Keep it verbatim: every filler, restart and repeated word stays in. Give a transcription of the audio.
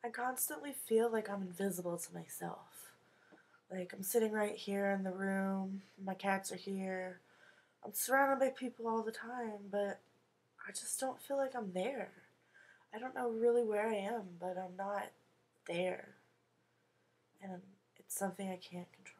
I constantly feel like I'm invisible to myself. Like I'm sitting right here in the room, my cats are here. I'm surrounded by people all the time, but I just don't feel like I'm there. I don't know really where I am, but I'm not there. And it's something I can't control.